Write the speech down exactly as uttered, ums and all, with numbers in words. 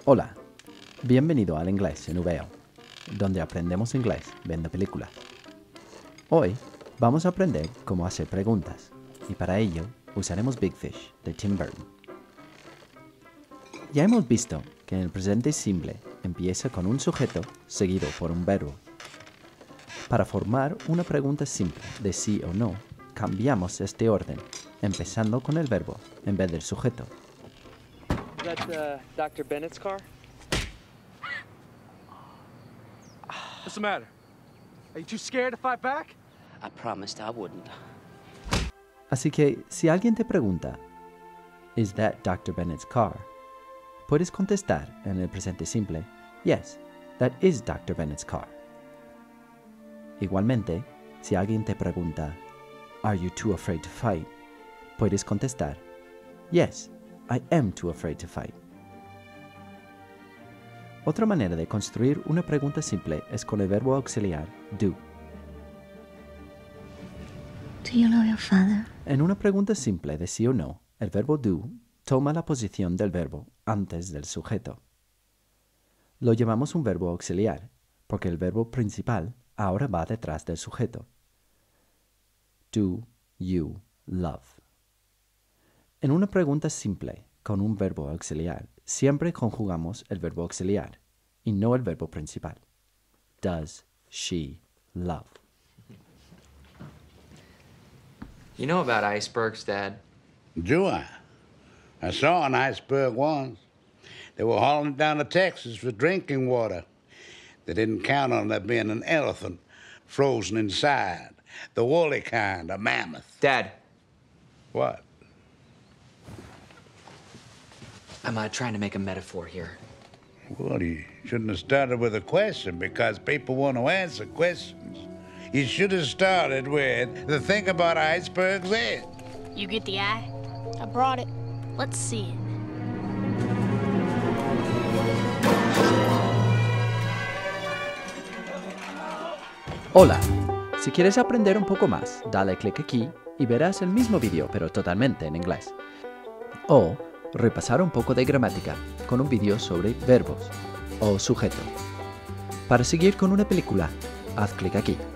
Hola, bienvenido al Inglés en V O, donde aprendemos inglés viendo películas. Hoy vamos a aprender cómo hacer preguntas y para ello usaremos Big Fish de Tim Burton. Ya hemos visto que en el presente simple empieza con un sujeto seguido por un verbo. Para formar una pregunta simple de sí o no, cambiamos este orden, empezando con el verbo en vez del sujeto. Is that uh, Doctor Bennett's car? What's the matter? Are you too scared to fight back? I promised I wouldn't. Así que si alguien te pregunta, ¿Is that Doctor Bennett's car?, puedes contestar en el presente simple, Yes, that is Doctor Bennett's car. Igualmente, si alguien te pregunta, Are you too afraid to fight?, puedes contestar, Yes, I am too afraid to fight. Otra manera de construir una pregunta simple es con el verbo auxiliar do. Do you know your father? En una pregunta simple de sí o no, el verbo do toma la posición del verbo antes del sujeto. Lo llamamos un verbo auxiliar, porque el verbo principal ahora va detrás del sujeto. Do you love? En una pregunta simple con un verbo auxiliar, siempre conjugamos el verbo auxiliar y no el verbo principal. Does she love? You know about icebergs, Dad? Do I? I saw an iceberg once. They were hauling it down to Texas for drinking water. They didn't count on there being an elephant frozen inside. The woolly kind, a mammoth. Dad, What? am I trying to make a metaphor here? Well, you shouldn't have started with a question because people want to answer questions. You should have started with the thing about icebergs is. You get the eye? I brought it. Let's see it. Hola, si quieres aprender un poco más, dale clic aquí y verás el mismo vídeo pero totalmente en inglés. O repasar un poco de gramática con un vídeo sobre verbos o sujeto. Para seguir con una película, haz clic aquí.